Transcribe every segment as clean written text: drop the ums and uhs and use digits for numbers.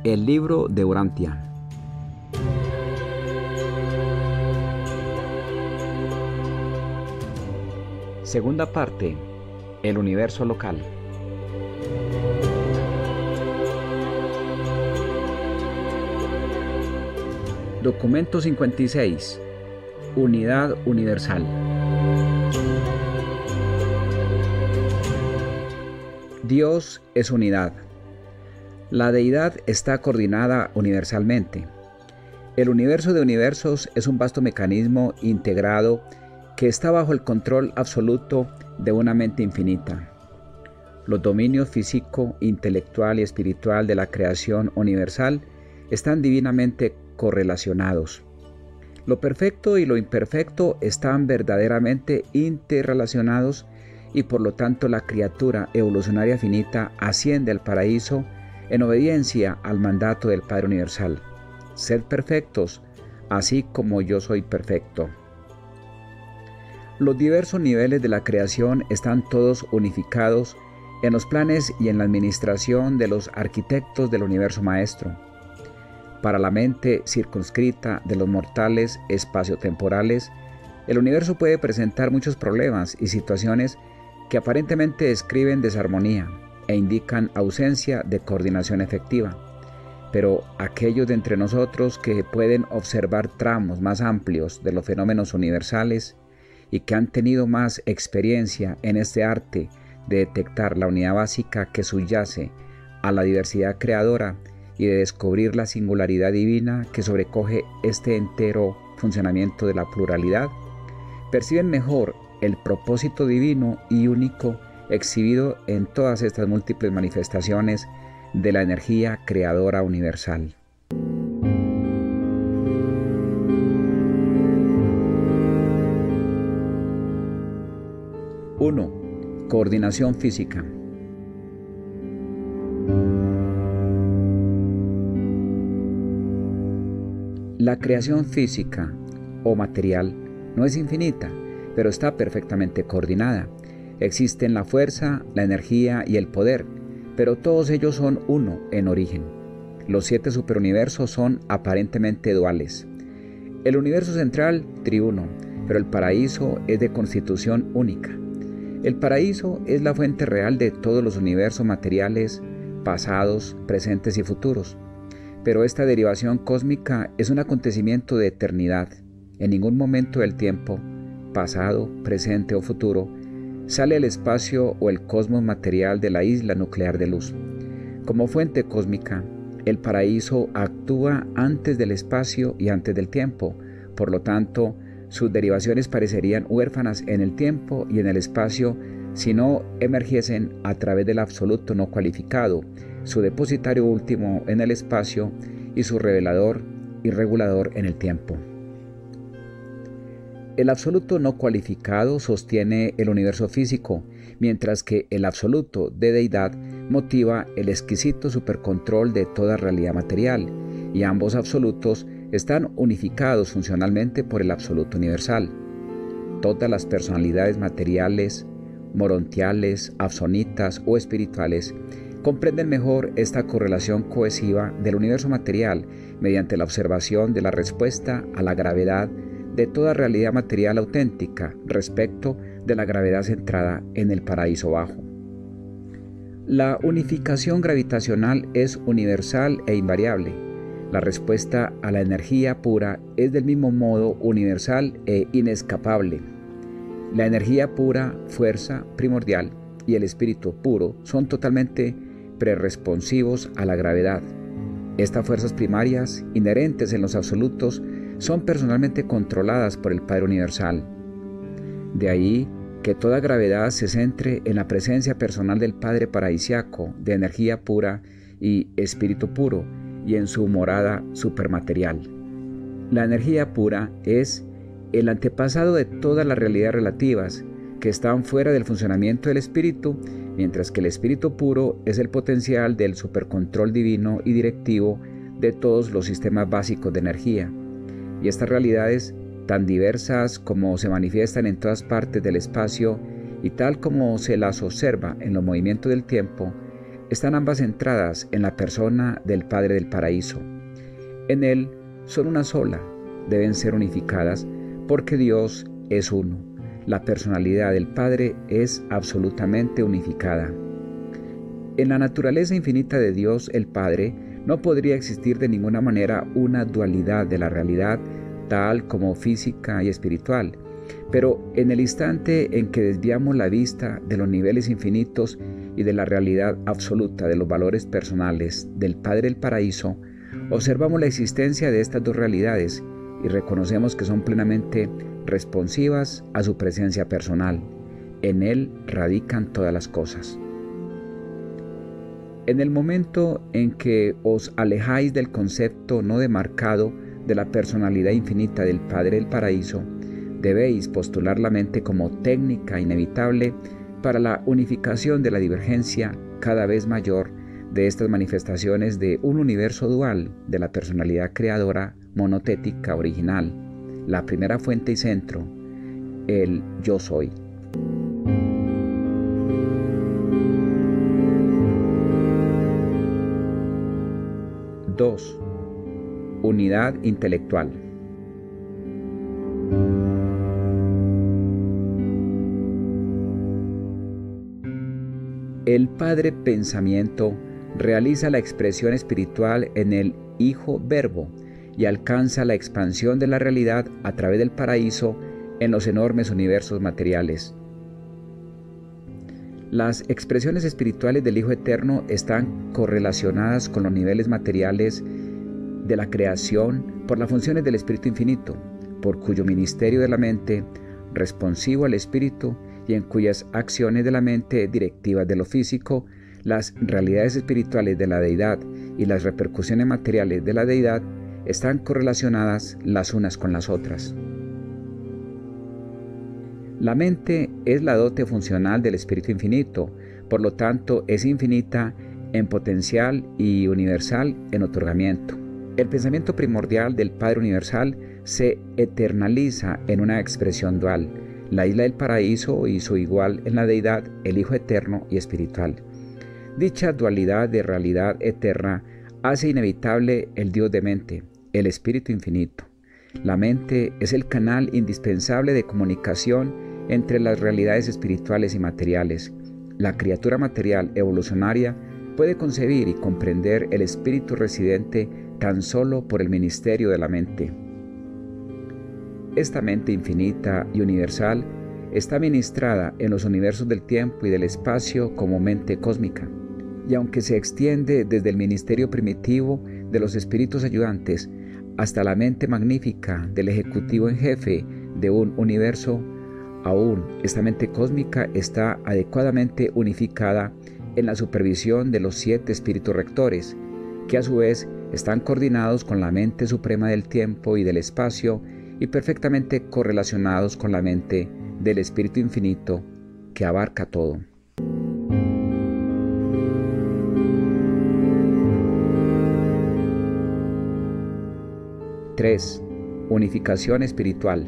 El libro de Urantia. Segunda parte. El universo local. Documento 56. Unidad universal. Dios es unidad. La deidad está coordinada universalmente. El universo de universos es un vasto mecanismo integrado que está bajo el control absoluto de una mente infinita. Los dominios físico, intelectual y espiritual de la creación universal están divinamente correlacionados. Lo perfecto y lo imperfecto están verdaderamente interrelacionados y por lo tanto la criatura evolucionaria finita asciende al paraíso en obediencia al mandato del Padre Universal. Sed perfectos, así como yo soy perfecto. Los diversos niveles de la creación están todos unificados en los planes y en la administración de los arquitectos del universo maestro. Para la mente circunscrita de los mortales espaciotemporales, el universo puede presentar muchos problemas y situaciones que aparentemente describen desarmonía e indican ausencia de coordinación efectiva. Pero aquellos de entre nosotros que pueden observar tramos más amplios de los fenómenos universales y que han tenido más experiencia en este arte de detectar la unidad básica que subyace a la diversidad creadora y de descubrir la singularidad divina que sobrecoge este entero funcionamiento de la pluralidad, perciben mejor el propósito divino y único exhibido en todas estas múltiples manifestaciones de la energía creadora universal. Uno. Coordinación física. La creación física o material no es infinita, pero está perfectamente coordinada. Existen la fuerza, la energía y el poder, pero todos ellos son uno en origen. Los 7 superuniversos son aparentemente duales. El universo central, triuno, pero el paraíso es de constitución única. El paraíso es la fuente real de todos los universos materiales, pasados, presentes y futuros. Pero esta derivación cósmica es un acontecimiento de eternidad. En ningún momento del tiempo, pasado, presente o futuro, sale el espacio o el cosmos material de la isla nuclear de luz. Como fuente cósmica, el paraíso actúa antes del espacio y antes del tiempo. Por lo tanto, sus derivaciones parecerían huérfanas en el tiempo y en el espacio si no emergiesen a través del absoluto no cualificado, su depositario último en el espacio y su revelador y regulador en el tiempo. El absoluto no cualificado sostiene el universo físico, mientras que el absoluto de deidad motiva el exquisito supercontrol de toda realidad material, y ambos absolutos están unificados funcionalmente por el absoluto universal. Todas las personalidades materiales, morontiales, absonitas o espirituales comprenden mejor esta correlación cohesiva del universo material mediante la observación de la respuesta a la gravedad de toda realidad material auténtica respecto de la gravedad centrada en el paraíso bajo. La unificación gravitacional es universal e invariable. La respuesta a la energía pura es del mismo modo universal e inescapable. La energía pura, fuerza primordial, y el espíritu puro son totalmente preresponsivos a la gravedad. Estas fuerzas primarias, inherentes en los absolutos, son personalmente controladas por el Padre Universal. De ahí que toda gravedad se centre en la presencia personal del Padre Paraisiaco de energía pura y espíritu puro, y en su morada supermaterial. La energía pura es el antepasado de todas las realidades relativas que están fuera del funcionamiento del espíritu, mientras que el espíritu puro es el potencial del supercontrol divino y directivo de todos los sistemas básicos de energía. Y estas realidades, tan diversas como se manifiestan en todas partes del espacio y tal como se las observa en los movimientos del tiempo, están ambas centradas en la persona del Padre del Paraíso. En Él son una sola, deben ser unificadas porque Dios es uno. La personalidad del Padre es absolutamente unificada. En la naturaleza infinita de Dios el Padre no podría existir de ninguna manera una dualidad de la realidad tal como física y espiritual, pero en el instante en que desviamos la vista de los niveles infinitos y de la realidad absoluta de los valores personales del Padre del Paraíso, observamos la existencia de estas dos realidades y reconocemos que son plenamente responsivas a su presencia personal. En Él radican todas las cosas. En el momento en que os alejáis del concepto no demarcado de la personalidad infinita del Padre del Paraíso, debéis postular la mente como técnica inevitable para la unificación de la divergencia cada vez mayor de estas manifestaciones de un universo dual de la personalidad creadora monotética original, la primera fuente y centro, el Yo Soy. Dos. Unidad intelectual. El Padre Pensamiento realiza la expresión espiritual en el Hijo Verbo y alcanza la expansión de la realidad a través del paraíso en los enormes universos materiales. Las expresiones espirituales del Hijo Eterno están correlacionadas con los niveles materiales de la creación por las funciones del Espíritu Infinito, por cuyo ministerio de la mente, responsivo al Espíritu, y en cuyas acciones de la mente directivas de lo físico, las realidades espirituales de la deidad y las repercusiones materiales de la deidad están correlacionadas las unas con las otras. La mente es la dote funcional del Espíritu Infinito, por lo tanto es infinita en potencial y universal en otorgamiento. El pensamiento primordial del Padre Universal se eternaliza en una expresión dual, la isla del paraíso y su igual en la deidad, el Hijo Eterno y espiritual. Dicha dualidad de realidad eterna hace inevitable el Dios de mente, el Espíritu Infinito. La mente es el canal indispensable de comunicación entre las realidades espirituales y materiales. La criatura material evolucionaria puede concebir y comprender el espíritu residente tan solo por el ministerio de la mente. Esta mente infinita y universal está ministrada en los universos del tiempo y del espacio como mente cósmica, y aunque se extiende desde el ministerio primitivo de los espíritus ayudantes hasta la mente magnífica del ejecutivo en jefe de un universo, aún esta mente cósmica está adecuadamente unificada en la supervisión de los 7 espíritus rectores, que a su vez están coordinados con la mente suprema del tiempo y del espacio y perfectamente correlacionados con la mente del Espíritu Infinito que abarca todo. Tres. Unificación espiritual.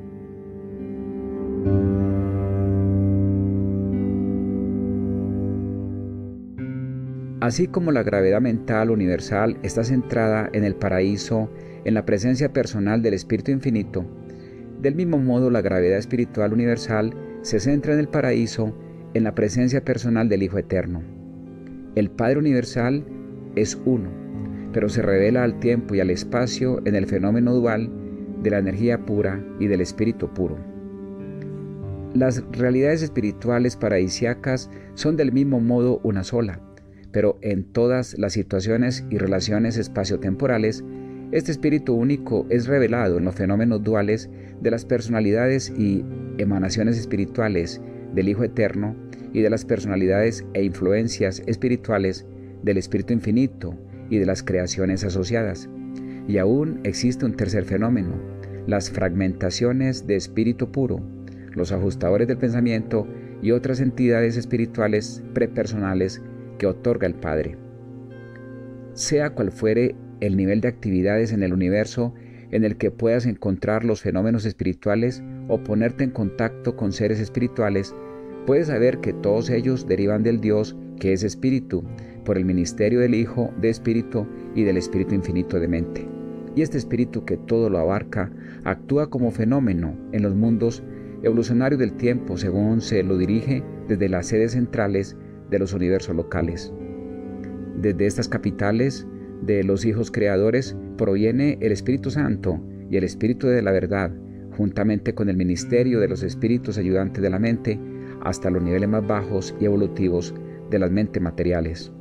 Así como la gravedad mental universal está centrada en el paraíso, en la presencia personal del Espíritu Infinito, del mismo modo la gravedad espiritual universal se centra en el paraíso, en la presencia personal del Hijo Eterno. El Padre Universal es uno, pero se revela al tiempo y al espacio en el fenómeno dual de la energía pura y del espíritu puro. Las realidades espirituales paradisíacas son del mismo modo una sola, pero en todas las situaciones y relaciones espaciotemporales, este espíritu único es revelado en los fenómenos duales de las personalidades y emanaciones espirituales del Hijo Eterno y de las personalidades e influencias espirituales del Espíritu Infinito y de las creaciones asociadas. Y aún existe un tercer fenómeno, las fragmentaciones de espíritu puro, los ajustadores del pensamiento y otras entidades espirituales prepersonales que otorga el Padre. Sea cual fuere el nivel de actividades en el universo en el que puedas encontrar los fenómenos espirituales o ponerte en contacto con seres espirituales, puedes saber que todos ellos derivan del Dios que es espíritu, por el ministerio del Hijo de Espíritu y del Espíritu infinito de mente. Y este espíritu que todo lo abarca, actúa como fenómeno en los mundos evolucionarios del tiempo según se lo dirige desde las sedes centrales de los universos locales. Desde estas capitales de los hijos creadores proviene el Espíritu Santo y el Espíritu de la verdad, juntamente con el ministerio de los espíritus ayudantes de la mente, hasta los niveles más bajos y evolutivos de las mentes materiales.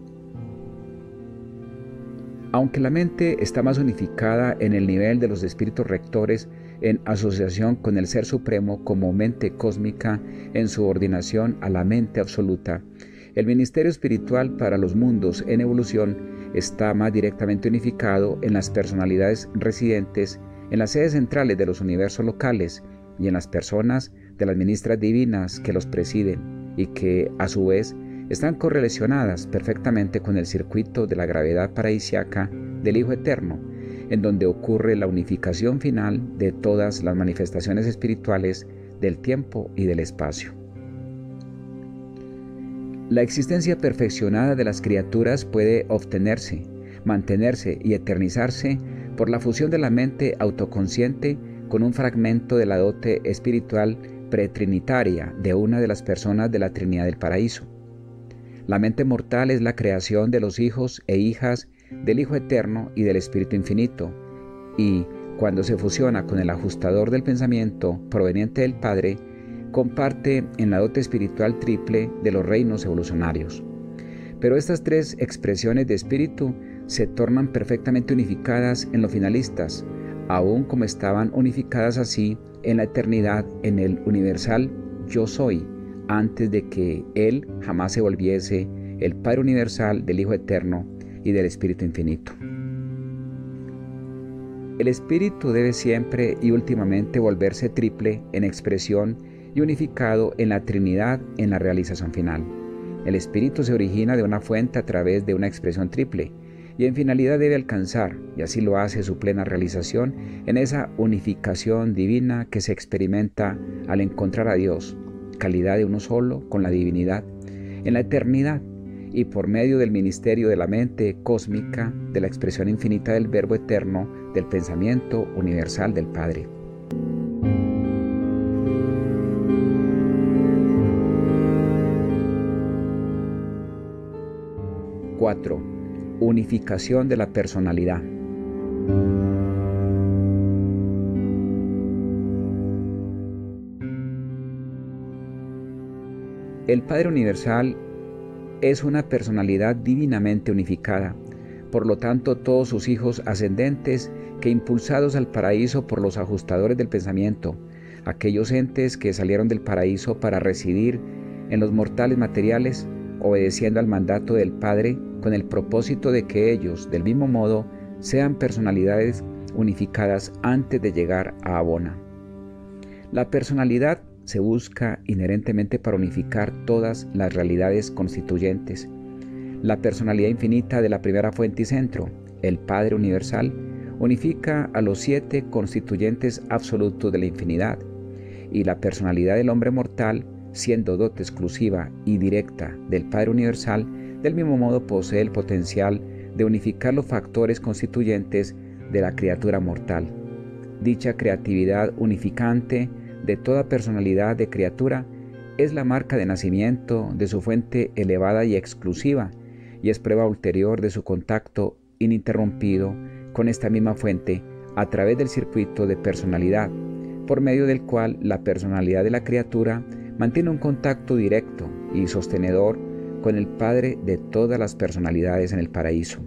Aunque la mente está más unificada en el nivel de los espíritus rectores en asociación con el Ser Supremo como mente cósmica en subordinación a la mente absoluta, el ministerio espiritual para los mundos en evolución está más directamente unificado en las personalidades residentes en las sedes centrales de los universos locales y en las personas de las ministras divinas que los presiden y que, a su vez, están correlacionadas perfectamente con el circuito de la gravedad paradisíaca del Hijo Eterno, en donde ocurre la unificación final de todas las manifestaciones espirituales del tiempo y del espacio. La existencia perfeccionada de las criaturas puede obtenerse, mantenerse y eternizarse por la fusión de la mente autoconsciente con un fragmento de la dote espiritual pretrinitaria de una de las personas de la Trinidad del Paraíso. La mente mortal es la creación de los hijos e hijas del Hijo Eterno y del Espíritu Infinito, y cuando se fusiona con el ajustador del pensamiento proveniente del Padre, comparte en la dote espiritual triple de los reinos evolucionarios. Pero estas tres expresiones de espíritu se tornan perfectamente unificadas en los finalistas, aun como estaban unificadas así en la eternidad en el universal Yo Soy, antes de que Él jamás se volviese el Padre universal del Hijo Eterno y del Espíritu Infinito. El Espíritu debe siempre y últimamente volverse triple en expresión y unificado en la Trinidad en la realización final. El Espíritu se origina de una fuente a través de una expresión triple, y en finalidad debe alcanzar, y así lo hace su plena realización, en esa unificación divina que se experimenta al encontrar a Dios, calidad de uno solo con la divinidad, en la eternidad, y por medio del ministerio de la mente cósmica, de la expresión infinita del Verbo eterno, del pensamiento universal del Padre. ¡4! Unificación de la personalidad. El Padre Universal es una personalidad divinamente unificada, por lo tanto todos sus hijos ascendentes que impulsados al paraíso por los ajustadores del pensamiento, aquellos entes que salieron del paraíso para residir en los mortales materiales, obedeciendo al mandato del Padre con el propósito de que ellos, del mismo modo, sean personalidades unificadas antes de llegar a Abona. La personalidad se busca inherentemente para unificar todas las realidades constituyentes. La personalidad infinita de la primera fuente y centro, el Padre Universal, unifica a los 7 constituyentes absolutos de la infinidad, y la personalidad del hombre mortal, siendo dote exclusiva y directa del Padre Universal, del mismo modo posee el potencial de unificar los factores constituyentes de la criatura mortal. Dicha creatividad unificante de toda personalidad de criatura es la marca de nacimiento de su fuente elevada y exclusiva, y es prueba ulterior de su contacto ininterrumpido con esta misma fuente a través del circuito de personalidad, por medio del cual la personalidad de la criatura mantiene un contacto directo y sostenedor con el Padre de todas las personalidades en el paraíso.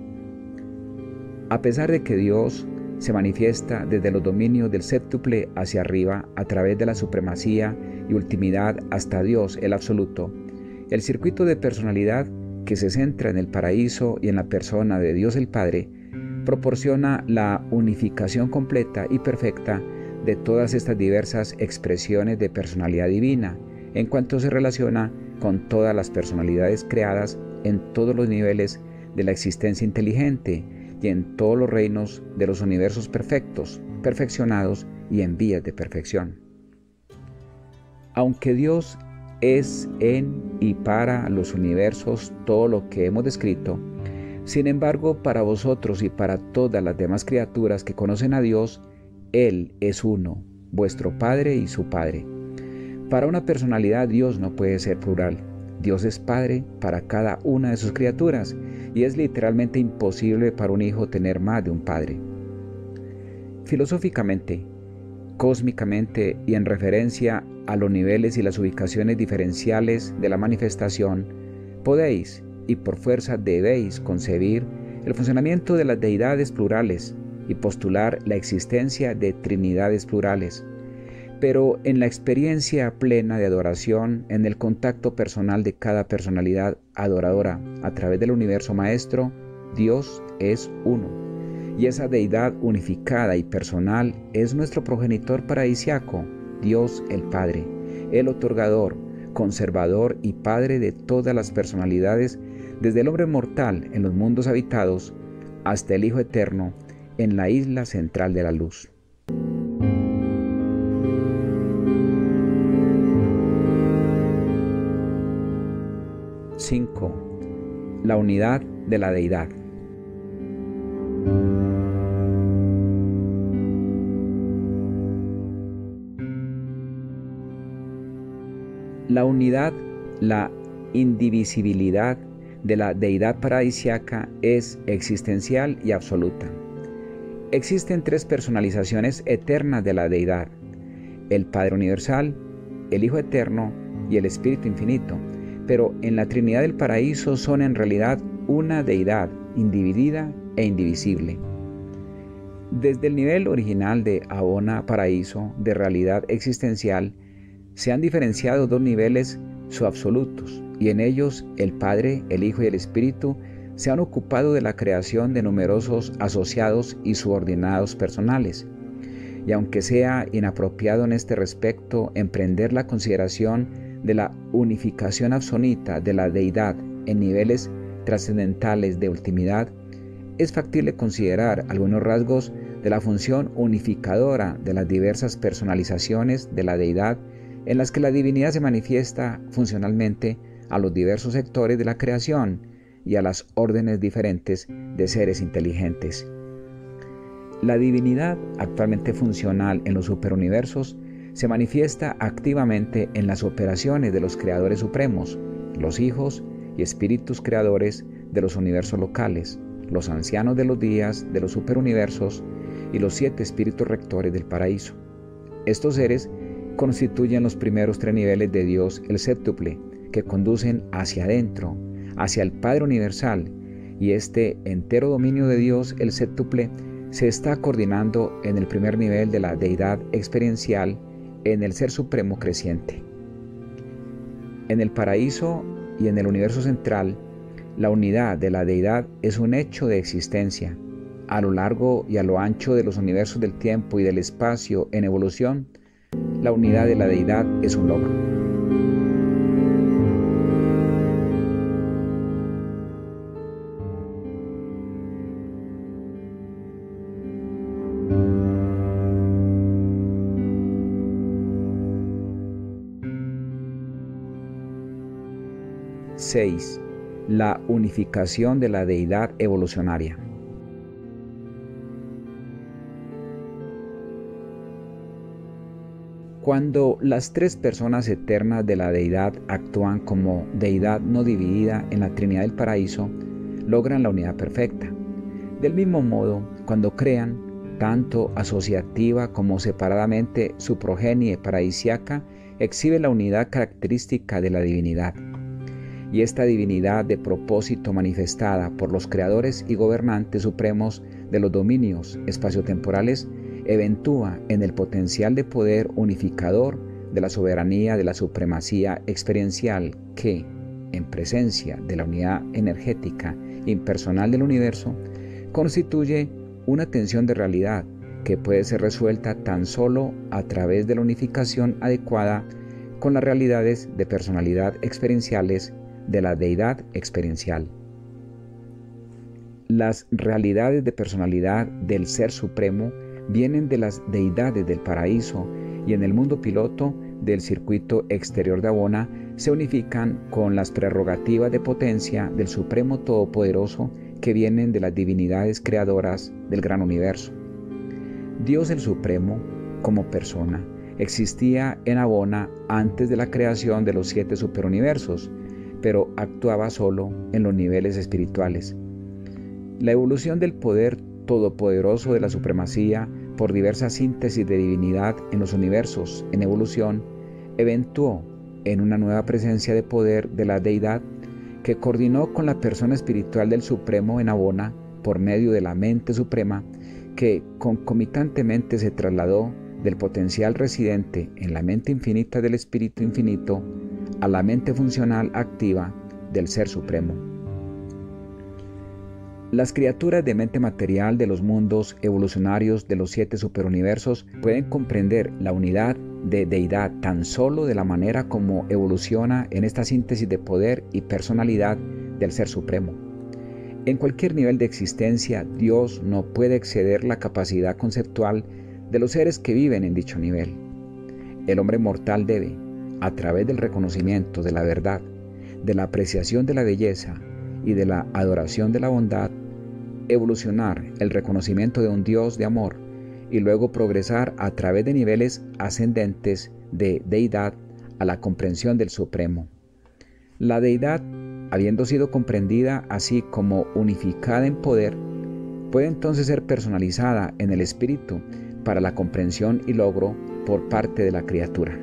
A pesar de que Dios se manifiesta desde los dominios del séptuple hacia arriba a través de la supremacía y ultimidad hasta Dios el absoluto, el circuito de personalidad que se centra en el paraíso y en la persona de Dios el Padre proporciona la unificación completa y perfecta de todas estas diversas expresiones de personalidad divina en cuanto se relaciona con todas las personalidades creadas en todos los niveles de la existencia inteligente y en todos los reinos de los universos perfectos, perfeccionados y en vías de perfección. Aunque Dios es en y para los universos todo lo que hemos descrito. Sin embargo, para vosotros y para todas las demás criaturas que conocen a Dios, Él es uno, vuestro Padre y su Padre. Para una personalidad, Dios no puede ser plural. Dios es Padre para cada una de sus criaturas y es literalmente imposible para un hijo tener más de un padre. Filosóficamente, cósmicamente y en referencia a los niveles y las ubicaciones diferenciales de la manifestación, podéis y por fuerza debéis concebir el funcionamiento de las deidades plurales y postular la existencia de trinidades plurales. Pero en la experiencia plena de adoración, en el contacto personal de cada personalidad adoradora a través del universo maestro, Dios es uno. Y esa deidad unificada y personal es nuestro progenitor paradisiaco, Dios el Padre, el otorgador, conservador y Padre de todas las personalidades, desde el hombre mortal en los mundos habitados hasta el Hijo eterno en la isla central de la luz. La unidad de la deidad. La unidad, la indivisibilidad de la deidad paradisiaca es existencial y absoluta. Existen tres personalizaciones eternas de la deidad: el Padre Universal, el Hijo Eterno y el Espíritu Infinito, pero en la Trinidad del Paraíso son en realidad una deidad individida e indivisible. Desde el nivel original de Abona Paraíso, de realidad existencial, se han diferenciado dos niveles subabsolutos, y en ellos el Padre, el Hijo y el Espíritu se han ocupado de la creación de numerosos asociados y subordinados personales. Y aunque sea inapropiado en este respecto emprender la consideración de la unificación absoluta de la deidad en niveles trascendentales de ultimidad, es factible considerar algunos rasgos de la función unificadora de las diversas personalizaciones de la deidad en las que la divinidad se manifiesta funcionalmente a los diversos sectores de la creación y a las órdenes diferentes de seres inteligentes. La divinidad actualmente funcional en los superuniversos se manifiesta activamente en las operaciones de los creadores supremos, los hijos y espíritus creadores de los universos locales, los ancianos de los días de los superuniversos y los 7 espíritus rectores del paraíso. Estos seres constituyen los primeros 3 niveles de Dios el séptuple, que conducen hacia adentro, hacia el Padre Universal, y este entero dominio de Dios el séptuple se está coordinando en el primer nivel de la deidad experiencial en el Ser Supremo creciente. En el paraíso y en el universo central, la unidad de la deidad es un hecho de existencia. A lo largo y a lo ancho de los universos del tiempo y del espacio en evolución, la unidad de la deidad es un logro. La unificación de la deidad evolucionaria. Cuando las 3 personas eternas de la deidad actúan como deidad no dividida en la Trinidad del Paraíso, logran la unidad perfecta. Del mismo modo, cuando crean, tanto asociativa como separadamente, su progenie paradisiaca, exhibe la unidad característica de la divinidad. Y esta divinidad de propósito manifestada por los creadores y gobernantes supremos de los dominios espaciotemporales eventúa en el potencial de poder unificador de la soberanía de la supremacía experiencial que, en presencia de la unidad energética impersonal del universo, constituye una tensión de realidad que puede ser resuelta tan solo a través de la unificación adecuada con las realidades de personalidad experienciales de la deidad experiencial. Las realidades de personalidad del Ser Supremo vienen de las deidades del paraíso y en el mundo piloto del circuito exterior de Abona se unifican con las prerrogativas de potencia del Supremo Todopoderoso que vienen de las divinidades creadoras del gran universo. Dios el Supremo, como persona, existía en Abona antes de la creación de los 7 superuniversos, pero actuaba solo en los niveles espirituales. La evolución del poder todopoderoso de la supremacía por diversas síntesis de divinidad en los universos en evolución eventuó en una nueva presencia de poder de la deidad que coordinó con la persona espiritual del Supremo en Abona por medio de la mente suprema que concomitantemente se trasladó del potencial residente en la mente infinita del Espíritu Infinito a la mente funcional activa del Ser Supremo. Las criaturas de mente material de los mundos evolucionarios de los 7 superuniversos pueden comprender la unidad de deidad tan solo de la manera como evoluciona en esta síntesis de poder y personalidad del Ser Supremo. En cualquier nivel de existencia, Dios no puede exceder la capacidad conceptual de los seres que viven en dicho nivel. El hombre mortal debe, a través del reconocimiento de la verdad, de la apreciación de la belleza y de la adoración de la bondad, evolucionar el reconocimiento de un Dios de amor y luego progresar a través de niveles ascendentes de deidad a la comprensión del Supremo. La deidad, habiendo sido comprendida así como unificada en poder, puede entonces ser personalizada en el espíritu para la comprensión y logro por parte de la criatura.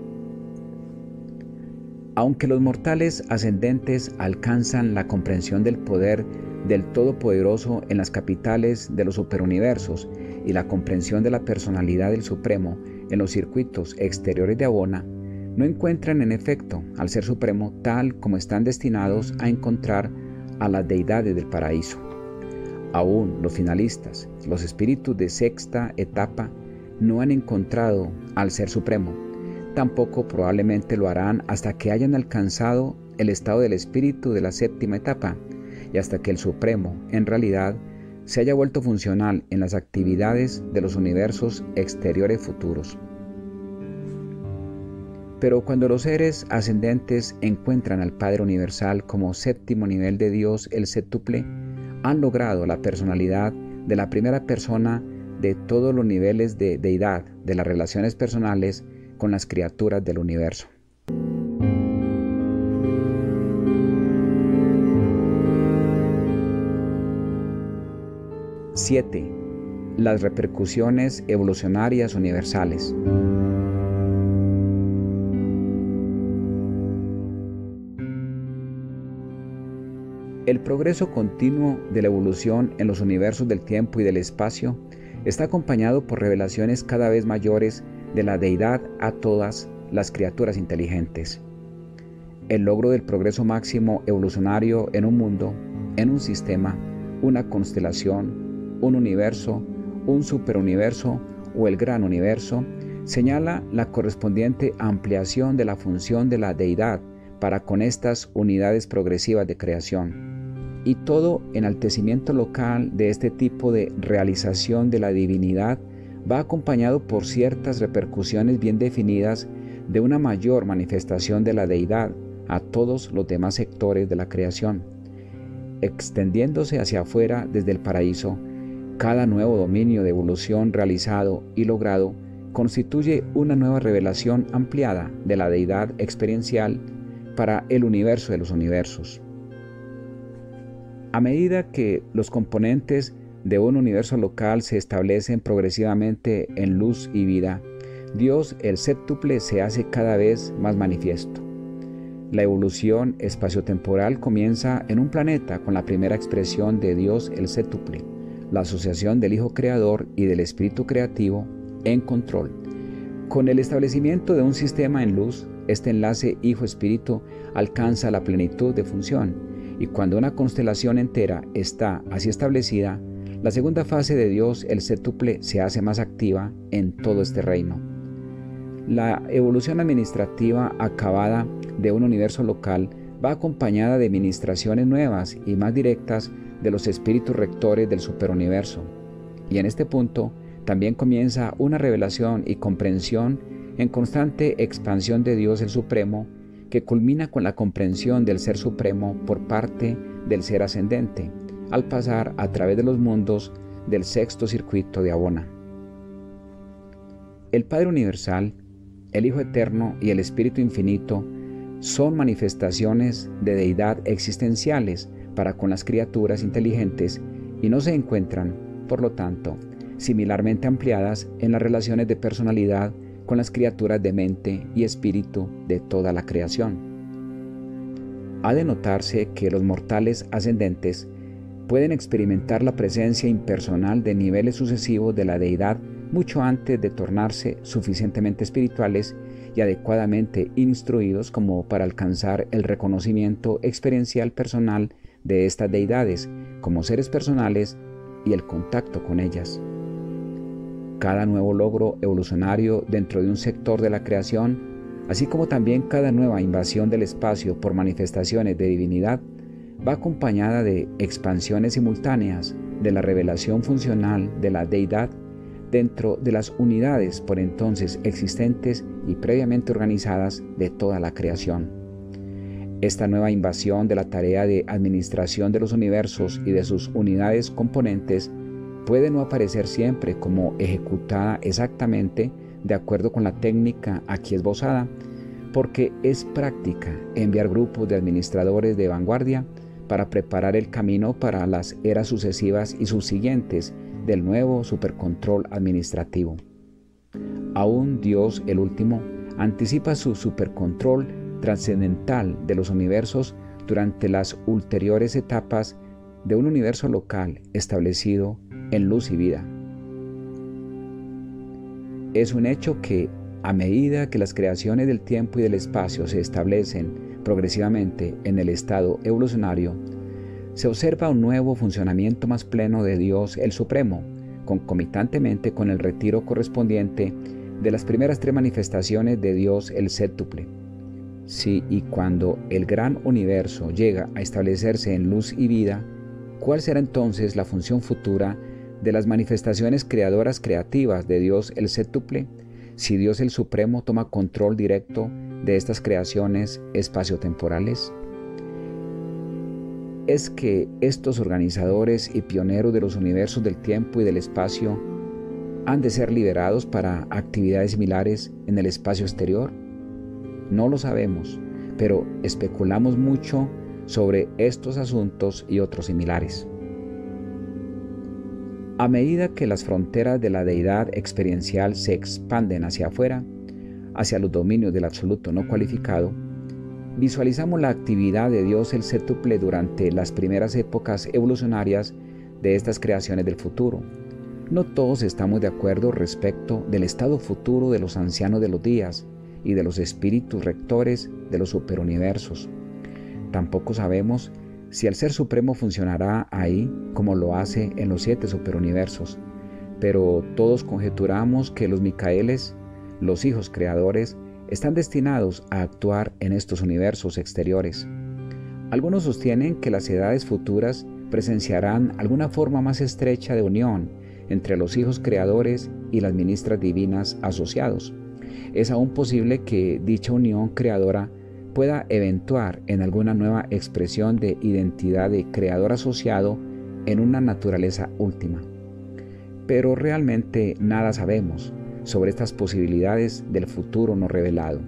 Aunque los mortales ascendentes alcanzan la comprensión del poder del Todopoderoso en las capitales de los superuniversos y la comprensión de la personalidad del Supremo en los circuitos exteriores de Abona, no encuentran en efecto al Ser Supremo tal como están destinados a encontrar a las deidades del paraíso. Aún los finalistas, los espíritus de sexta etapa, no han encontrado al Ser Supremo. Tampoco probablemente lo harán hasta que hayan alcanzado el estado del espíritu de la séptima etapa y hasta que el Supremo, en realidad, se haya vuelto funcional en las actividades de los universos exteriores futuros. Pero cuando los seres ascendentes encuentran al Padre Universal como séptimo nivel de Dios el séptuple, han logrado la personalidad de la primera persona de todos los niveles de deidad de las relaciones personales con las criaturas del universo. (7) Las repercusiones evolucionarias universales. El progreso continuo de la evolución en los universos del tiempo y del espacio está acompañado por revelaciones cada vez mayores de la deidad a todas las criaturas inteligentes. El logro del progreso máximo evolucionario en un mundo, en un sistema, una constelación, un universo, un superuniverso o el gran universo, señala la correspondiente ampliación de la función de la deidad para con estas unidades progresivas de creación. Y todo enaltecimiento local de este tipo de realización de la divinidad va acompañado por ciertas repercusiones bien definidas de una mayor manifestación de la deidad a todos los demás sectores de la creación. Extendiéndose hacia afuera desde el paraíso, cada nuevo dominio de evolución realizado y logrado constituye una nueva revelación ampliada de la deidad experiencial para el universo de los universos. A medida que los componentes de un universo local se establecen progresivamente en luz y vida, Dios el séptuple se hace cada vez más manifiesto. La evolución espaciotemporal comienza en un planeta con la primera expresión de Dios el séptuple, la asociación del Hijo Creador y del Espíritu Creativo en control. Con el establecimiento de un sistema en luz, este enlace Hijo-Espíritu alcanza la plenitud de función, y cuando una constelación entera está así establecida, la segunda fase de Dios, el séptuple, se hace más activa en todo este reino. La evolución administrativa acabada de un universo local va acompañada de ministraciones nuevas y más directas de los espíritus rectores del superuniverso. Y en este punto también comienza una revelación y comprensión en constante expansión de Dios el Supremo, que culmina con la comprensión del Ser Supremo por parte del Ser Ascendente, al pasar a través de los mundos del sexto circuito de Abona. El Padre Universal, el Hijo Eterno y el Espíritu Infinito son manifestaciones de deidad existenciales para con las criaturas inteligentes y no se encuentran, por lo tanto, similarmente ampliadas en las relaciones de personalidad con las criaturas de mente y espíritu de toda la creación. Ha de notarse que los mortales ascendentes pueden experimentar la presencia impersonal de niveles sucesivos de la deidad mucho antes de tornarse suficientemente espirituales y adecuadamente instruidos como para alcanzar el reconocimiento experiencial personal de estas deidades como seres personales y el contacto con ellas. Cada nuevo logro evolucionario dentro de un sector de la creación, así como también cada nueva invasión del espacio por manifestaciones de divinidad, va acompañada de expansiones simultáneas de la revelación funcional de la deidad dentro de las unidades por entonces existentes y previamente organizadas de toda la creación. Esta nueva invasión de la tarea de administración de los universos y de sus unidades componentes puede no aparecer siempre como ejecutada exactamente de acuerdo con la técnica aquí esbozada, porque es práctica enviar grupos de administradores de vanguardia para preparar el camino para las eras sucesivas y subsiguientes del nuevo supercontrol administrativo. Aún Dios, el último, anticipa su supercontrol trascendental de los universos durante las ulteriores etapas de un universo local establecido en luz y vida. Es un hecho que, a medida que las creaciones del tiempo y del espacio se establecen progresivamente en el estado evolucionario, se observa un nuevo funcionamiento más pleno de Dios el Supremo, concomitantemente con el retiro correspondiente de las primeras tres manifestaciones de Dios el Séptuple. Si y cuando el gran universo llega a establecerse en luz y vida, ¿cuál será entonces la función futura de las manifestaciones creadoras creativas de Dios el Séptuple, si Dios el Supremo toma control directo de estas creaciones espaciotemporales? Es que estos organizadores y pioneros de los universos del tiempo y del espacio han de ser liberados para actividades similares en el espacio exterior. No lo sabemos, pero especulamos mucho sobre estos asuntos y otros similares. A medida que las fronteras de la deidad experiencial se expanden hacia afuera, hacia los dominios del absoluto no cualificado, visualizamos la actividad de Dios el Séptuple durante las primeras épocas evolucionarias de estas creaciones del futuro. No todos estamos de acuerdo respecto del estado futuro de los ancianos de los días y de los espíritus rectores de los superuniversos. Tampoco sabemos si el Ser Supremo funcionará ahí como lo hace en los 7 superuniversos, pero todos conjeturamos que los Micaeles, los hijos creadores, están destinados a actuar en estos universos exteriores. Algunos sostienen que las edades futuras presenciarán alguna forma más estrecha de unión entre los hijos creadores y las ministras divinas asociados. Es aún posible que dicha unión creadora pueda eventuar en alguna nueva expresión de identidad de creador asociado en una naturaleza última. Pero realmente nada sabemos sobre estas posibilidades del futuro no revelado.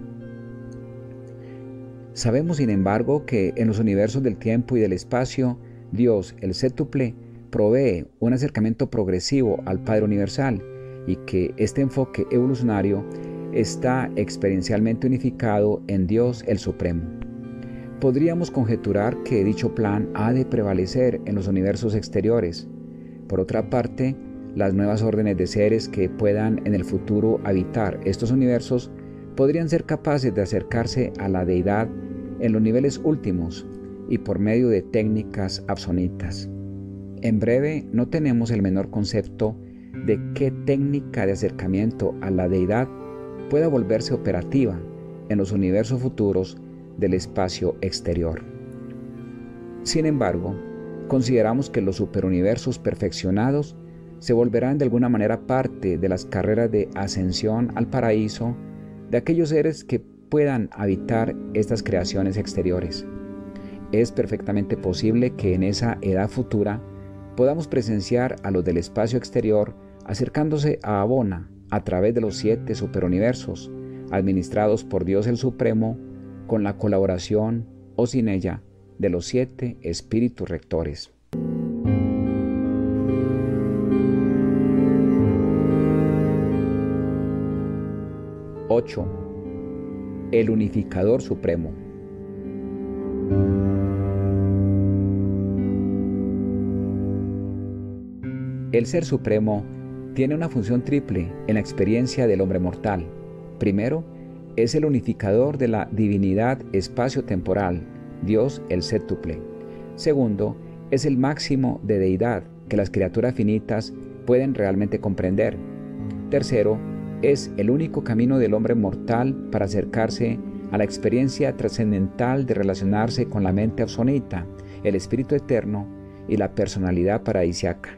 Sabemos, sin embargo, que en los universos del tiempo y del espacio, Dios, el Séptuple, provee un acercamiento progresivo al Padre Universal y que este enfoque evolucionario está experiencialmente unificado en Dios el Supremo. Podríamos conjeturar que dicho plan ha de prevalecer en los universos exteriores. Por otra parte, las nuevas órdenes de seres que puedan en el futuro habitar estos universos podrían ser capaces de acercarse a la deidad en los niveles últimos y por medio de técnicas absonitas. En breve, no tenemos el menor concepto de qué técnica de acercamiento a la deidad pueda volverse operativa en los universos futuros del espacio exterior. Sin embargo, consideramos que los superuniversos perfeccionados se volverán de alguna manera parte de las carreras de ascensión al paraíso de aquellos seres que puedan habitar estas creaciones exteriores. Es perfectamente posible que en esa edad futura podamos presenciar a los del espacio exterior acercándose a Abona a través de los 7 superuniversos, administrados por Dios el Supremo, con la colaboración o sin ella de los 7 espíritus rectores. ¡8! El Unificador Supremo. El Ser Supremo tiene una función triple en la experiencia del hombre mortal. Primero, es el unificador de la divinidad espacio-temporal, Dios el Sétuple. Segundo, es el máximo de deidad que las criaturas finitas pueden realmente comprender. Tercero, es el único camino del hombre mortal para acercarse a la experiencia trascendental de relacionarse con la mente absoluta, el espíritu eterno y la personalidad paradisiaca.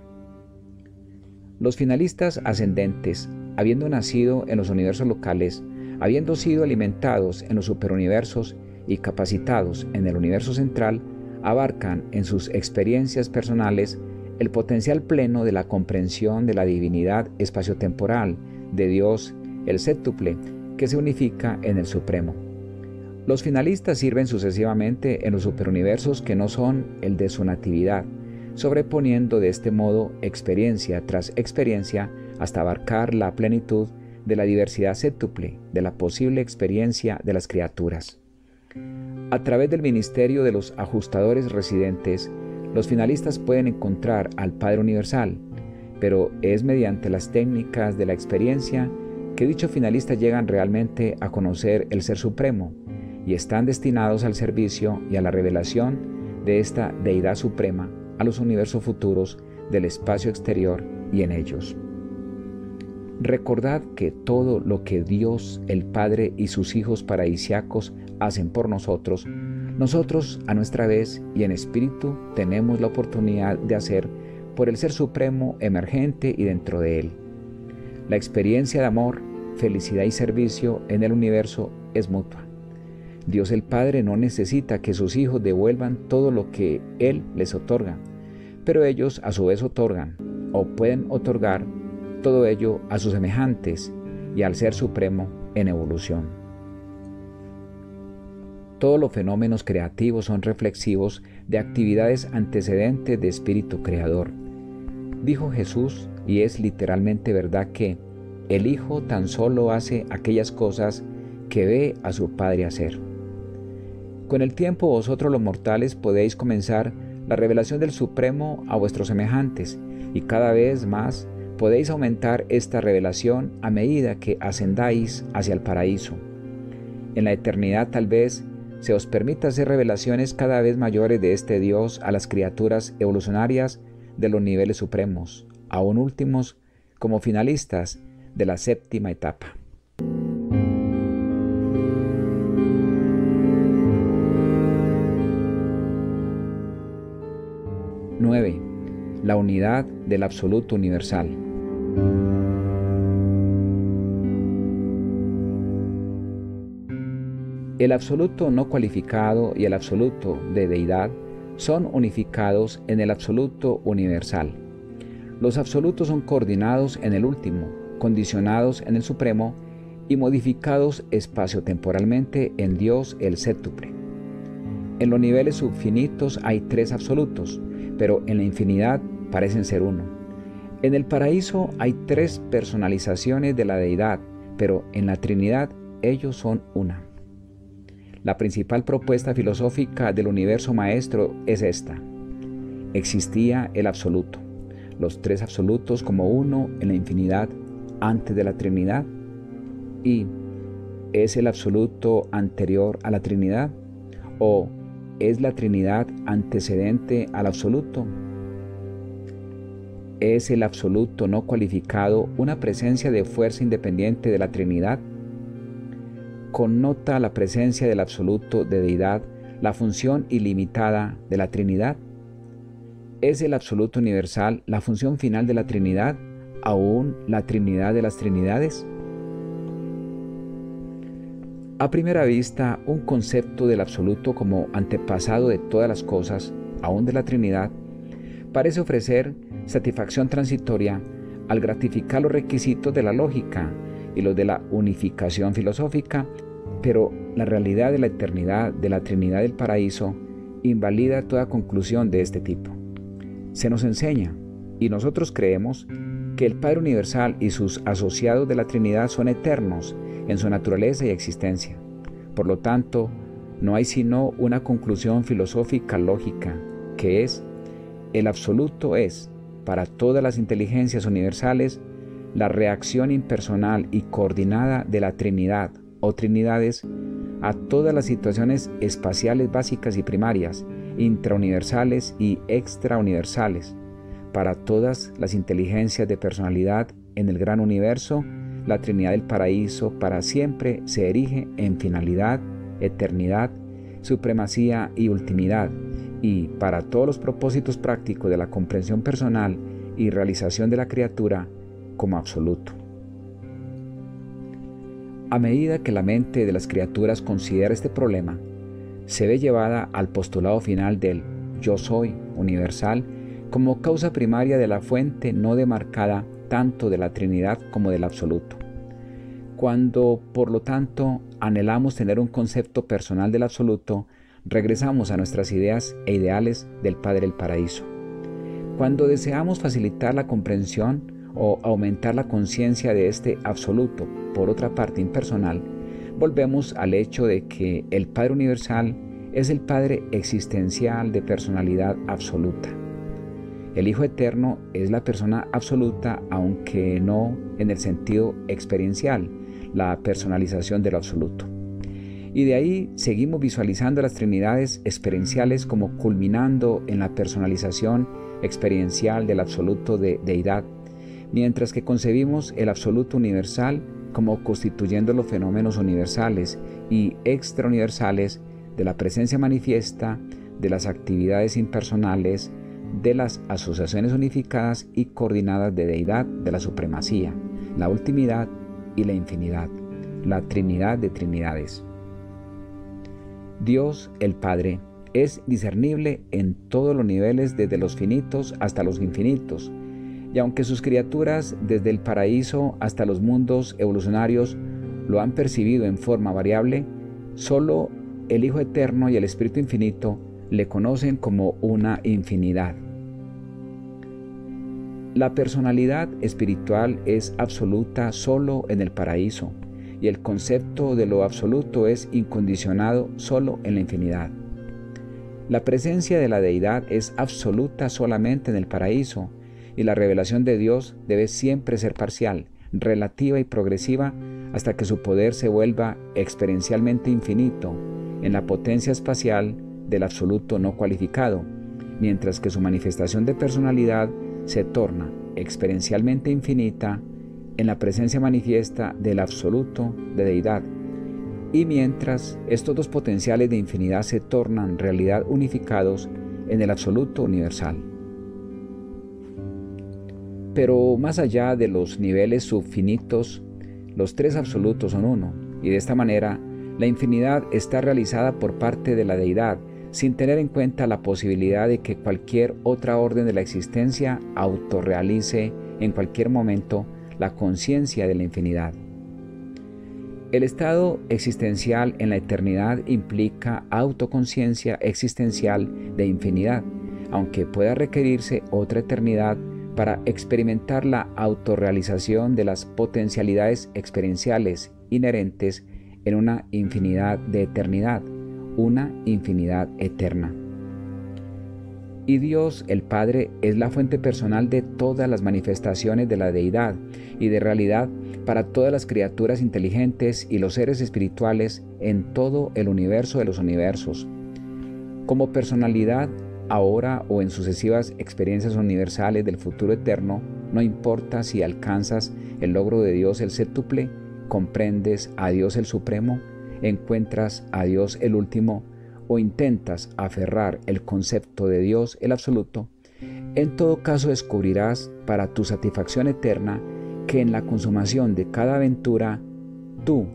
Los finalistas ascendentes, habiendo nacido en los universos locales, habiendo sido alimentados en los superuniversos y capacitados en el universo central, abarcan en sus experiencias personales el potencial pleno de la comprensión de la divinidad espaciotemporal de Dios, el Sétuple, que se unifica en el Supremo. Los finalistas sirven sucesivamente en los superuniversos que no son el de su natividad, sobreponiendo de este modo experiencia tras experiencia hasta abarcar la plenitud de la diversidad sétuple de la posible experiencia de las criaturas. A través del ministerio de los ajustadores residentes, los finalistas pueden encontrar al Padre Universal, pero es mediante las técnicas de la experiencia que dichos finalistas llegan realmente a conocer el Ser Supremo y están destinados al servicio y a la revelación de esta Deidad Suprema a los universos futuros del espacio exterior y en ellos. Recordad que todo lo que Dios, el Padre y sus hijos paradisiacos hacen por nosotros, nosotros a nuestra vez y en espíritu tenemos la oportunidad de hacer por el Ser Supremo emergente y dentro de él. La experiencia de amor, felicidad y servicio en el universo es mutua. Dios el Padre no necesita que sus hijos devuelvan todo lo que Él les otorga, pero ellos a su vez otorgan o pueden otorgar todo ello a sus semejantes y al Ser Supremo en evolución. Todos los fenómenos creativos son reflexivos de actividades antecedentes de espíritu creador. Dijo Jesús, y es literalmente verdad, que el Hijo tan solo hace aquellas cosas que ve a su Padre hacer. Con el tiempo vosotros los mortales podéis comenzar la revelación del Supremo a vuestros semejantes, y cada vez más podéis aumentar esta revelación a medida que ascendáis hacia el paraíso. En la eternidad tal vez se os permita hacer revelaciones cada vez mayores de este Dios a las criaturas evolucionarias de los niveles supremos, aún últimos como finalistas de la 7ª etapa. ¡9! La unidad del absoluto universal. El absoluto no cualificado y el absoluto de deidad son unificados en el absoluto universal. Los absolutos son coordinados en el último, condicionados en el supremo y modificados espaciotemporalmente en Dios el Sétuple. En los niveles subfinitos hay 3 absolutos, pero en la infinidad parecen ser uno. En el paraíso hay 3 personalizaciones de la deidad, pero en la Trinidad ellos son una. La principal propuesta filosófica del universo maestro es esta: existía el absoluto, los 3 absolutos como uno en la infinidad antes de la Trinidad, y ¿es el absoluto anterior a la Trinidad? ¿O es la Trinidad antecedente al absoluto? ¿Es el absoluto no cualificado una presencia de fuerza independiente de la Trinidad? ¿Connota la presencia del absoluto de deidad la función ilimitada de la Trinidad? ¿Es el absoluto universal la función final de la Trinidad, aún la Trinidad de las Trinidades? A primera vista, un concepto del absoluto como antepasado de todas las cosas, aún de la Trinidad, parece ofrecer satisfacción transitoria al gratificar los requisitos de la lógica y los de la unificación filosófica, pero la realidad de la eternidad de la Trinidad del paraíso invalida toda conclusión de este tipo. Se nos enseña, y nosotros creemos, que el Padre Universal y sus asociados de la Trinidad son eternos en su naturaleza y existencia. Por lo tanto, no hay sino una conclusión filosófica lógica, que es: el absoluto es, para todas las inteligencias universales, la reacción impersonal y coordinada de la Trinidad o Trinidades a todas las situaciones espaciales básicas y primarias, intrauniversales y extrauniversales. Para todas las inteligencias de personalidad en el gran universo, la Trinidad del paraíso para siempre se erige en finalidad, eternidad, supremacía y ultimidad, y para todos los propósitos prácticos de la comprensión personal y realización de la criatura, como absoluto. A medida que la mente de las criaturas considera este problema, se ve llevada al postulado final del yo soy universal como causa primaria de la fuente no demarcada tanto de la Trinidad como del absoluto. Cuando, por lo tanto, anhelamos tener un concepto personal del absoluto, regresamos a nuestras ideas e ideales del Padre del Paraíso. Cuando deseamos facilitar la comprensión o aumentar la conciencia de este absoluto, por otra parte impersonal, volvemos al hecho de que el Padre Universal es el Padre existencial de personalidad absoluta. El Hijo Eterno es la persona absoluta, aunque no en el sentido experiencial, la personalización de lo absoluto. Y de ahí seguimos visualizando las Trinidades experienciales como culminando en la personalización experiencial del absoluto de deidad, mientras que concebimos el absoluto universal como constituyendo los fenómenos universales y extrauniversales de la presencia manifiesta, de las actividades impersonales, de las asociaciones unificadas y coordinadas de deidad, de la supremacía, la ultimidad y la infinidad, la Trinidad de Trinidades. Dios, el Padre, es discernible en todos los niveles, desde los finitos hasta los infinitos, y aunque sus criaturas, desde el paraíso hasta los mundos evolucionarios, lo han percibido en forma variable, solo el Hijo Eterno y el Espíritu Infinito le conocen como una infinidad. La personalidad espiritual es absoluta solo en el paraíso, y el concepto de lo absoluto es incondicionado solo en la infinidad. La presencia de la deidad es absoluta solamente en el paraíso, y la revelación de Dios debe siempre ser parcial, relativa y progresiva, hasta que su poder se vuelva experiencialmente infinito en la potencia espacial del absoluto no cualificado, mientras que su manifestación de personalidad se torna experiencialmente infinita en la presencia manifiesta del absoluto de deidad, y mientras estos dos potenciales de infinidad se tornan realidad unificados en el absoluto universal. Pero más allá de los niveles subfinitos, los tres absolutos son uno, y de esta manera la infinidad está realizada por parte de la deidad, sin tener en cuenta la posibilidad de que cualquier otra orden de la existencia autorrealice en cualquier momento la conciencia de la infinidad. El estado existencial en la eternidad implica autoconciencia existencial de infinidad, aunque pueda requerirse otra eternidad para experimentar la autorrealización de las potencialidades experienciales inherentes en una infinidad de eternidad, una infinidad eterna. Y Dios, el Padre, es la fuente personal de todas las manifestaciones de la deidad y de realidad para todas las criaturas inteligentes y los seres espirituales en todo el universo de los universos. Como personalidad, ahora o en sucesivas experiencias universales del futuro eterno, no importa si alcanzas el logro de Dios el séptuple, comprendes a Dios el supremo, encuentras a Dios el último o intentas aferrar el concepto de Dios el absoluto, en todo caso descubrirás para tu satisfacción eterna que en la consumación de cada aventura, tú,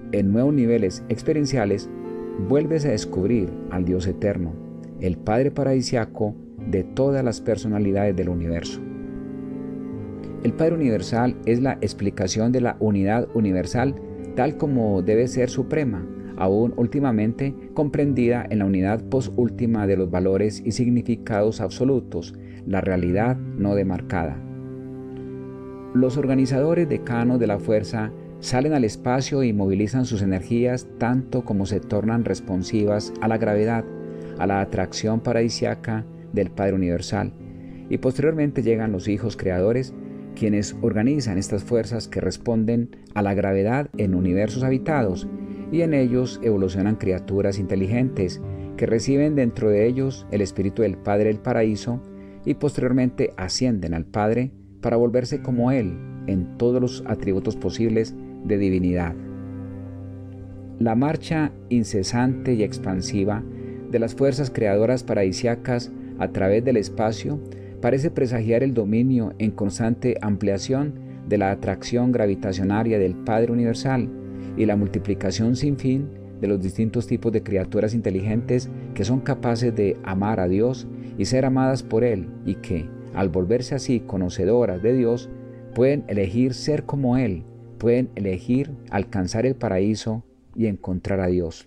en nuevos niveles experienciales, vuelves a descubrir al Dios eterno, el Padre paradisiaco de todas las personalidades del universo. El Padre Universal es la explicación de la unidad universal tal como debe ser suprema, aún últimamente comprendida en la unidad posúltima de los valores y significados absolutos, la realidad no demarcada. Los organizadores decanos de la fuerza salen al espacio y movilizan sus energías tanto como se tornan responsivas a la gravedad, a la atracción paradisiaca del Padre Universal, y posteriormente llegan los hijos creadores, quienes organizan estas fuerzas que responden a la gravedad en universos habitados, y en ellos evolucionan criaturas inteligentes que reciben dentro de ellos el espíritu del Padre del Paraíso y posteriormente ascienden al Padre para volverse como Él en todos los atributos posibles de divinidad. La marcha incesante y expansiva de las fuerzas creadoras paradisiacas a través del espacio parece presagiar el dominio en constante ampliación de la atracción gravitacionaria del Padre Universal y la multiplicación sin fin de los distintos tipos de criaturas inteligentes que son capaces de amar a Dios y ser amadas por Él, y que, al volverse así conocedoras de Dios, pueden elegir ser como Él, pueden elegir alcanzar el paraíso y encontrar a Dios.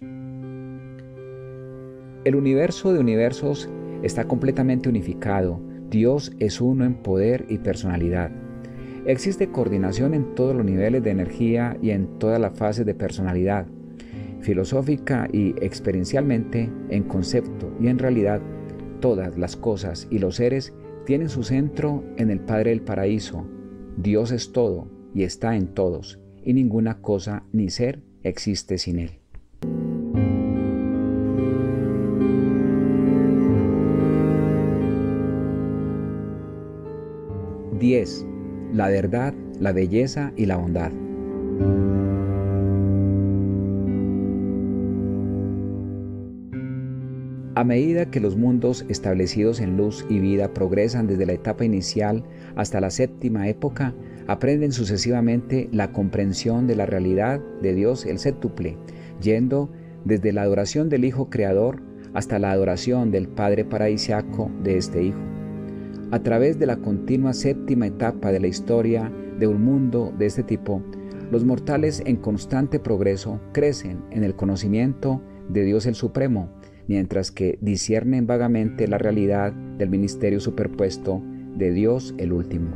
El universo de universos está completamente unificado. Dios es uno en poder y personalidad. Existe coordinación en todos los niveles de energía y en todas las fases de personalidad. Filosófica y experiencialmente, en concepto y en realidad, todas las cosas y los seres tienen su centro en el Padre del Paraíso. Dios es todo y está en todos, y ninguna cosa ni ser existe sin Él. Diez. La verdad, la belleza y la bondad. A medida que los mundos establecidos en luz y vida progresan desde la etapa inicial hasta la séptima época, aprenden sucesivamente la comprensión de la realidad de Dios el séptuple, yendo desde la adoración del Hijo Creador hasta la adoración del Padre paradisiaco de este Hijo. A través de la continua séptima etapa de la historia de un mundo de este tipo, los mortales en constante progreso crecen en el conocimiento de Dios el Supremo, mientras que disciernen vagamente la realidad del ministerio superpuesto de Dios el Último.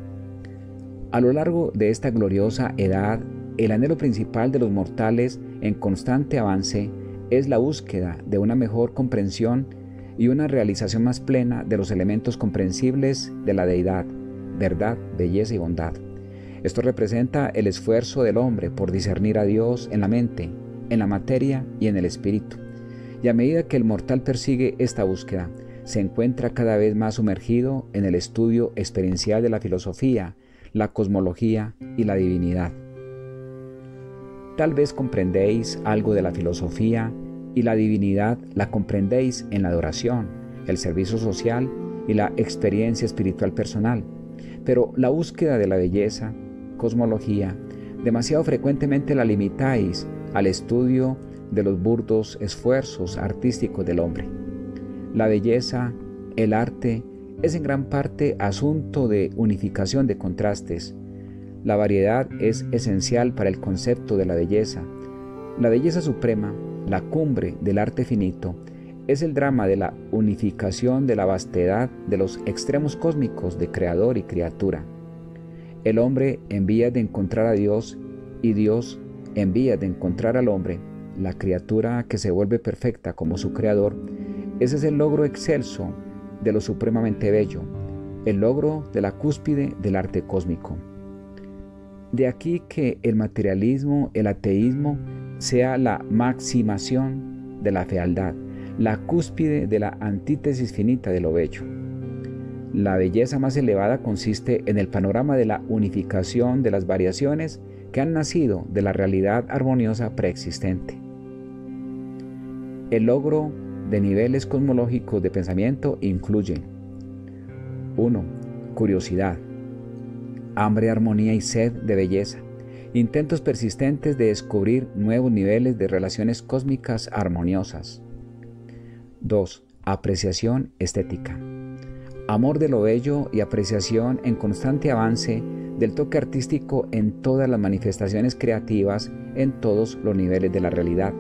A lo largo de esta gloriosa edad, el anhelo principal de los mortales en constante avance es la búsqueda de una mejor comprensión y una realización más plena de los elementos comprensibles de la deidad, verdad, belleza y bondad. Esto representa el esfuerzo del hombre por discernir a Dios en la mente, en la materia y en el espíritu. Y a medida que el mortal persigue esta búsqueda, se encuentra cada vez más sumergido en el estudio experiencial de la filosofía, la cosmología y la divinidad. Tal vez comprendéis algo de la filosofía y la divinidad la comprendéis en la adoración, el servicio social y la experiencia espiritual personal, pero la búsqueda de la belleza, cosmología, demasiado frecuentemente la limitáis al estudio de los burdos esfuerzos artísticos del hombre. La belleza, el arte, es en gran parte asunto de unificación de contrastes. La variedad es esencial para el concepto de la belleza. La belleza suprema, la cumbre del arte finito, es el drama de la unificación de la vastedad de los extremos cósmicos de creador y criatura. El hombre en vías de encontrar a Dios y Dios en vías de encontrar al hombre, la criatura que se vuelve perfecta como su creador. Ese es el logro excelso de lo supremamente bello, el logro de la cúspide del arte cósmico. De aquí que el materialismo, el ateísmo, sea la maximación de la fealdad, la cúspide de la antítesis finita de lo bello. La belleza más elevada consiste en el panorama de la unificación de las variaciones que han nacido de la realidad armoniosa preexistente. El logro de niveles cosmológicos de pensamiento incluyen: 1. Curiosidad, hambre, armonía y sed de belleza, intentos persistentes de descubrir nuevos niveles de relaciones cósmicas armoniosas. 2. Apreciación estética. Amor de lo bello y apreciación en constante avance del toque artístico en todas las manifestaciones creativas en todos los niveles de la realidad.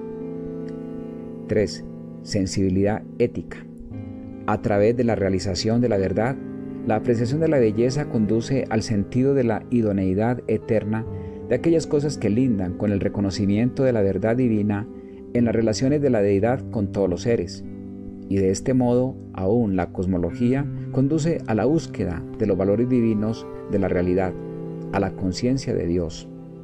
3. Sensibilidad ética. A través de la realización de la verdad, la apreciación de la belleza conduce al sentido de la idoneidad eterna de aquellas cosas que lindan con el reconocimiento de la verdad divina en las relaciones de la deidad con todos los seres. Y de este modo, aún la cosmología conduce a la búsqueda de los valores divinos de la realidad, a la conciencia de Dios.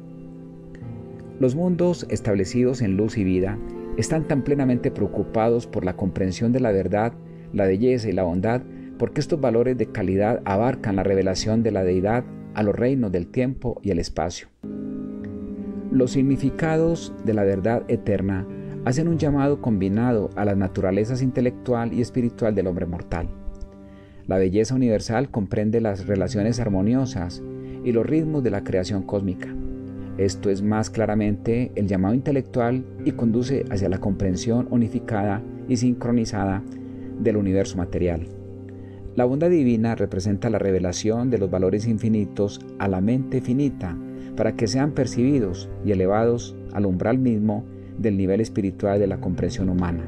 Los mundos establecidos en luz y vida están tan plenamente preocupados por la comprensión de la verdad, la belleza y la bondad, porque estos valores de calidad abarcan la revelación de la deidad a los reinos del tiempo y el espacio. Los significados de la verdad eterna hacen un llamado combinado a las naturalezas intelectual y espiritual del hombre mortal. La belleza universal comprende las relaciones armoniosas y los ritmos de la creación cósmica. Esto es más claramente el llamado intelectual y conduce hacia la comprensión unificada y sincronizada del universo material. La bondad divina representa la revelación de los valores infinitos a la mente finita para que sean percibidos y elevados al umbral mismo del nivel espiritual de la comprensión humana.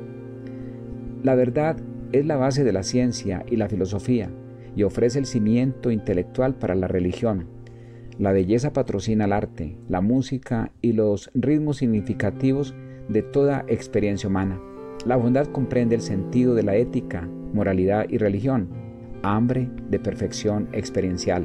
La verdad es la base de la ciencia y la filosofía y ofrece el cimiento intelectual para la religión. La belleza patrocina el arte, la música y los ritmos significativos de toda experiencia humana. La bondad comprende el sentido de la ética, moralidad y religión, hambre de perfección experiencial.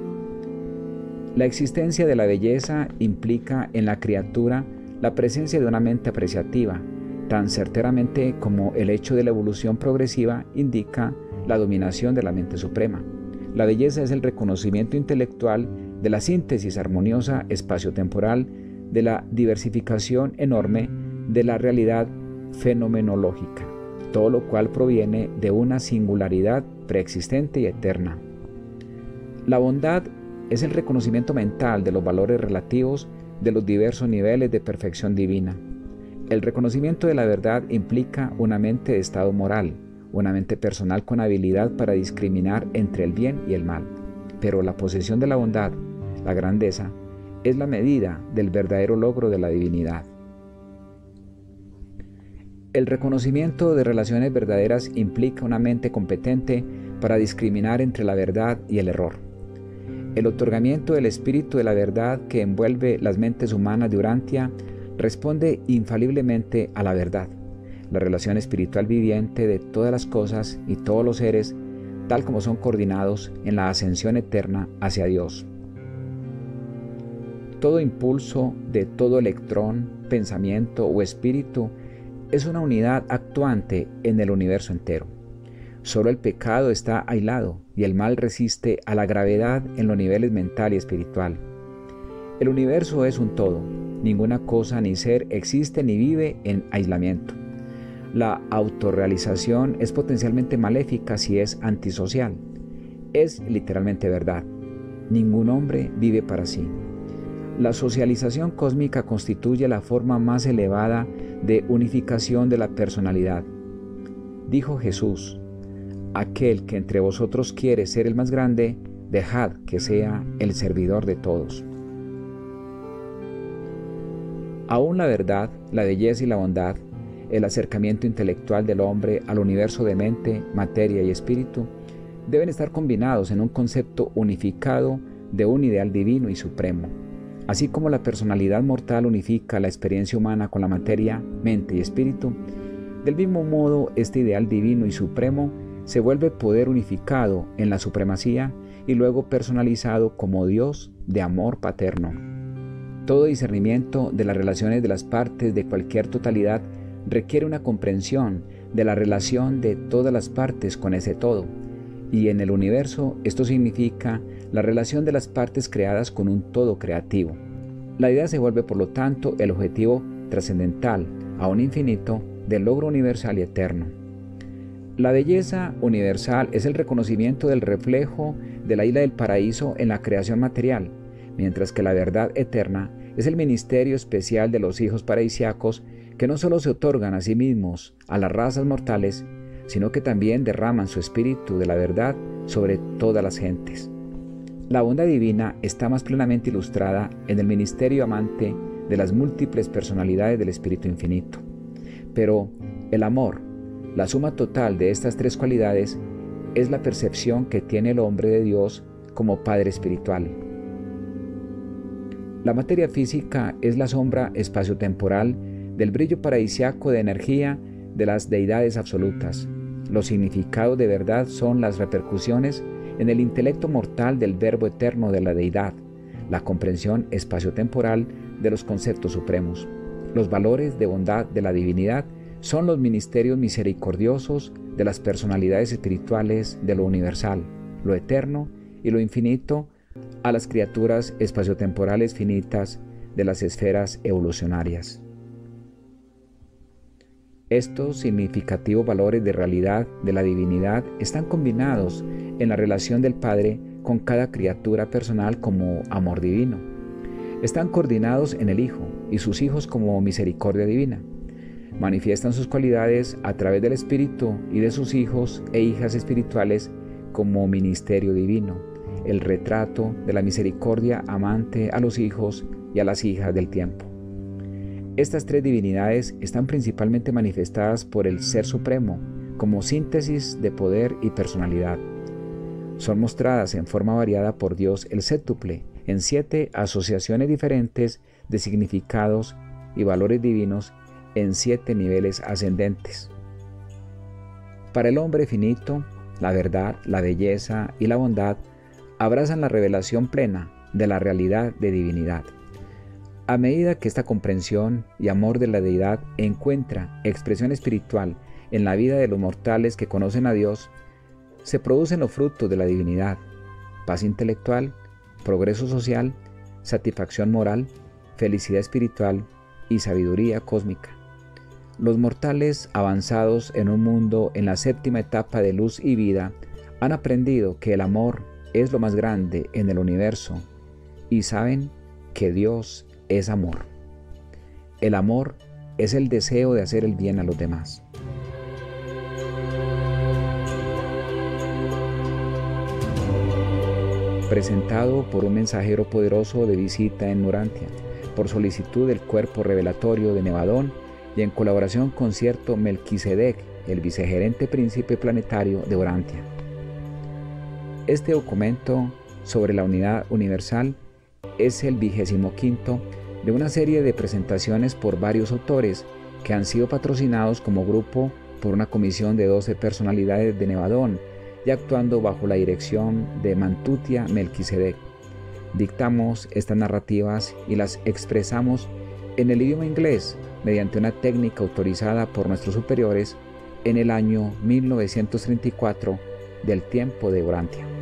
La existencia de la belleza implica en la criatura la presencia de una mente apreciativa, tan certeramente como el hecho de la evolución progresiva indica la dominación de la mente suprema. La belleza es el reconocimiento intelectual de la síntesis armoniosa espaciotemporal, de la diversificación enorme de la realidad fenomenológica, todo lo cual proviene de una singularidad preexistente y eterna. La bondad es el reconocimiento mental de los valores relativos de los diversos niveles de perfección divina. El reconocimiento de la verdad implica una mente de estado moral, una mente personal con habilidad para discriminar entre el bien y el mal. Pero la posesión de la bondad, la grandeza, es la medida del verdadero logro de la divinidad. El reconocimiento de relaciones verdaderas implica una mente competente para discriminar entre la verdad y el error. El otorgamiento del espíritu de la verdad que envuelve las mentes humanas de Urantia responde infaliblemente a la verdad, la relación espiritual viviente de todas las cosas y todos los seres, tal como son coordinados en la ascensión eterna hacia Dios. Todo impulso de todo electrón, pensamiento o espíritu es una unidad actuante en el universo entero. Solo el pecado está aislado y el mal resiste a la gravedad en los niveles mental y espiritual. El universo es un todo. Ninguna cosa ni ser existe ni vive en aislamiento. La autorrealización es potencialmente maléfica si es antisocial. Es literalmente verdad. Ningún hombre vive para sí. La socialización cósmica constituye la forma más elevada de unificación de la personalidad. Dijo Jesús: aquel que entre vosotros quiere ser el más grande, dejad que sea el servidor de todos. Aún la verdad, la belleza y la bondad, el acercamiento intelectual del hombre al universo de mente, materia y espíritu, deben estar combinados en un concepto unificado de un ideal divino y supremo. Así como la personalidad mortal unifica la experiencia humana con la materia, mente y espíritu, del mismo modo este ideal divino y supremo se vuelve poder unificado en la supremacía y luego personalizado como Dios de amor paterno. Todo discernimiento de las relaciones de las partes de cualquier totalidad requiere una comprensión de la relación de todas las partes con ese todo, y en el universo esto significa la relación de las partes creadas con un todo creativo. La idea se vuelve por lo tanto el objetivo trascendental, aún infinito, del logro universal y eterno. La belleza universal es el reconocimiento del reflejo de la isla del paraíso en la creación material, mientras que la verdad eterna es el ministerio especial de los hijos paradisíacos que no solo se otorgan a sí mismos a las razas mortales, sino que también derraman su espíritu de la verdad sobre todas las gentes. La bondad divina está más plenamente ilustrada en el ministerio amante de las múltiples personalidades del Espíritu Infinito. Pero el amor, la suma total de estas tres cualidades, es la percepción que tiene el hombre de Dios como Padre espiritual. La materia física es la sombra espaciotemporal del brillo paradisíaco de energía de las deidades absolutas. Los significados de verdad son las repercusiones en el intelecto mortal del verbo eterno de la deidad, la comprensión espaciotemporal de los conceptos supremos. Los valores de bondad de la divinidad son los ministerios misericordiosos de las personalidades espirituales de lo universal, lo eterno y lo infinito a las criaturas espaciotemporales finitas de las esferas evolucionarias. Estos significativos valores de realidad de la divinidad están combinados en la relación del Padre con cada criatura personal como amor divino. Están coordinados en el Hijo y sus hijos como misericordia divina. Manifiestan sus cualidades a través del Espíritu y de sus hijos e hijas espirituales como ministerio divino, el retrato de la misericordia amante a los hijos y a las hijas del tiempo. Estas tres divinidades están principalmente manifestadas por el Ser Supremo como síntesis de poder y personalidad. Son mostradas en forma variada por Dios el Sétuple en 7 asociaciones diferentes de significados y valores divinos en 7 niveles ascendentes. Para el hombre finito, la verdad, la belleza y la bondad abrazan la revelación plena de la realidad de divinidad. A medida que esta comprensión y amor de la deidad encuentra expresión espiritual en la vida de los mortales que conocen a Dios, se producen los frutos de la divinidad: paz intelectual, progreso social, satisfacción moral, felicidad espiritual y sabiduría cósmica. Los mortales avanzados en un mundo en la 7ª etapa de luz y vida han aprendido que el amor es lo más grande en el universo y saben que Dios es amor. El amor es el deseo de hacer el bien a los demás. Presentado por un mensajero poderoso de visita en Urantia, por solicitud del cuerpo revelatorio de Nevadón y en colaboración con cierto Melquisedec, el vicegerente príncipe planetario de Urantia. Este documento sobre la unidad universal es el 25º de una serie de presentaciones por varios autores que han sido patrocinados como grupo por una comisión de 12 personalidades de Nevadón y actuando bajo la dirección de Mantutia Melquisedec. Dictamos estas narrativas y las expresamos en el idioma inglés mediante una técnica autorizada por nuestros superiores en el año 1934 del tiempo de Urantia.